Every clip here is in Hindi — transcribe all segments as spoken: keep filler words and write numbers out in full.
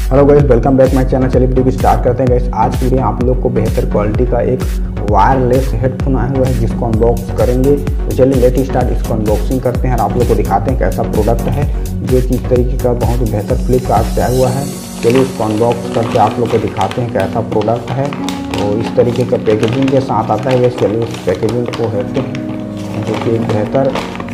Hello guys, welcome back my channel. चलिए वीडियो की स्टार्ट करते हैं गाइस। आज की वीडियो आप लोग को बेहतर क्वालिटी का एक वायरलेस हेडफोन आया हुआ है जिसको अनबॉक्स करेंगे। तो चलिए लेट स्टार्ट, इसको अनबॉक्सिंग करते हैं और आप लोग को दिखाते हैं कैसा प्रोडक्ट है जो कि इस तरीके का बहुत ही बेहतर फ्लिपकार्ट से आया हुआ है। चलिए इसको अनबॉक्स करके आप लोग को दिखाते हैं कैसा प्रोडक्ट है। तो इस तरीके का पैकेजिंग के साथ आता है। वैसे चलिए इस पैकेजिंग को हेडते हैं जो कि एक बेहतर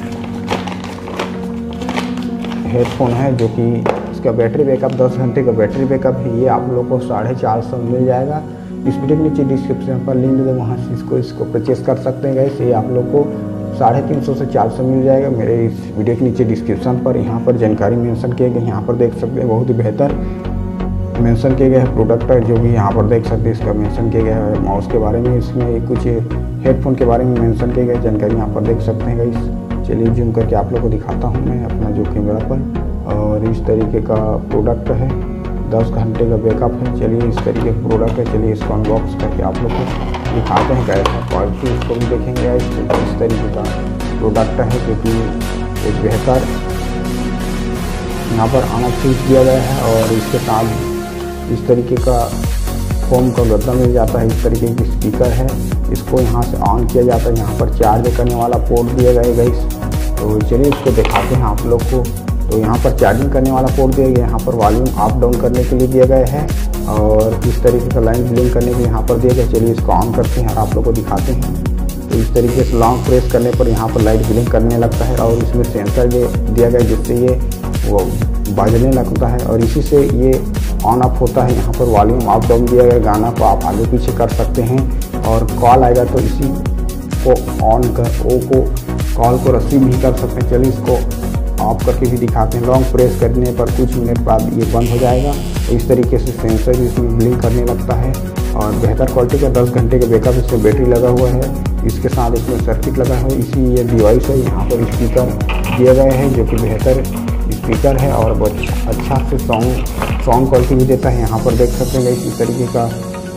हेडफोन है जो कि इसका बैटरी बैकअप दस घंटे का बैटरी बैकअप है। ये आप लोग को साढ़े चार सौ में मिल जाएगा। इस वीडियो के नीचे डिस्क्रिप्शन पर लिंक दे, वहाँ से इसको इसको परचेस कर सकते हैं गाइस। ये आप लोग को साढ़े तीन सौ से चार सौ मिल जाएगा मेरे इस वीडियो के नीचे डिस्क्रिप्शन पर। यहाँ पर जानकारी मेंशन किए गए, यहाँ पर देख सकते हैं बहुत ही बेहतर मेंशन किए गए हैं प्रोडक्ट है जो भी यहाँ पर देख सकते हैं। इसका मेंशन किया गया है माउस के बारे में, इसमें कुछ हेडफोन के बारे में मेंशन किए गए जानकारी यहाँ पर देख सकते हैं गाइस। चलिए जूम करके आप लोग को दिखाता हूँ मैं अपना जो कैमरा पर। और इस तरीके का प्रोडक्ट है, दस घंटे का बैकअप है। चलिए इस तरीके का प्रोडक्ट है। चलिए इसको अनबॉक्स करके आप लोग को दिखाते हैं कैसा क्वालिटी, इसको भी देखेंगे। इस तरीके का प्रोडक्ट है जो कि एक बेहतर यहाँ पर आना फीस दिया गया है और इसके साथ इस तरीके का फोम का गद्दा मिल जाता है। इस तरीके की स्पीकर है, इसको यहाँ से ऑन किया जाता है। यहाँ पर चार्ज करने वाला पोर्ट दिया गया है गाइस। तो चलिए इसको दिखाते हैं आप लोग को। तो यहाँ पर चार्जिंग करने वाला पोर्ट दिया गया है, यहाँ पर वॉल्यूम अप डाउन करने के लिए दिया गया है और इस तरीके का लाइन ब्लिंक करने के लिए यहाँ पर दिया गया। चलिए इसको ऑन करते हैं और आप लोग को दिखाते हैं। तो इस तरीके से लॉन्ग प्रेस करने पर यहाँ पर लाइट ब्लिंक करने लगता है और इसमें सेंसर दिया गया है जिससे ये वो बाजने लगता है और इसी से ये ऑन ऑफ होता है। यहाँ पर वॉल्यूम अप डाउन दिया गया, गाना को आप आगे पीछे कर सकते हैं और कॉल आएगा तो इसी को ऑन कर ओ को कॉल को रिसीव भी कर सकते हैं। चलिए इसको ऑफ करके भी दिखाते हैं। लॉन्ग प्रेस करने पर कुछ मिनट बाद ये बंद हो जाएगा। तो इस तरीके से सेंसर भी इसमें ब्लिंक करने लगता है और बेहतर क्वालिटी का दस घंटे का बैकअप, इसमें बैटरी लगा हुआ है। इसके साथ इसमें सर्किट लगा है, इसी ये डिवाइस है। यहाँ पर स्पीकर दिया गया है जो कि बेहतर स्पीकर है और अच्छा से साउंड साउंड क्वालिटी भी देता है। यहाँ पर देख सकते हैं इस तरीके का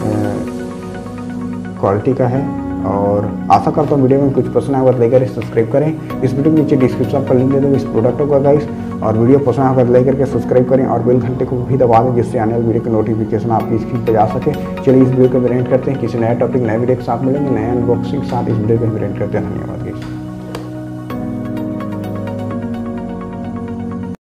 क्वालिटी का है और आशा करता हूँ वीडियो में कुछ पसंद आएगा तो लाइक करें, सब्सक्राइब करें। इस वीडियो के नीचे डिस्क्रिप्शन पर लिंक दे दूँगा इस प्रोडक्ट का गाइस। और वीडियो पसंद आएगा तो लाइक करके सब्सक्राइब करें और बेल घंटे को भी दबा दें जिससे आने वाली वीडियो की नोटिफिकेशन आपकी स्क्रीन पर जा सके। चलिए इस वीडियो को वेरिएंट करते हैं, किसी नए टॉपिक नए वीडियो के साथ मिलेंगे, नए अनबॉक्सिंग के साथ इस वीडियो को वेरिएंट करते हैं। धन्यवाद।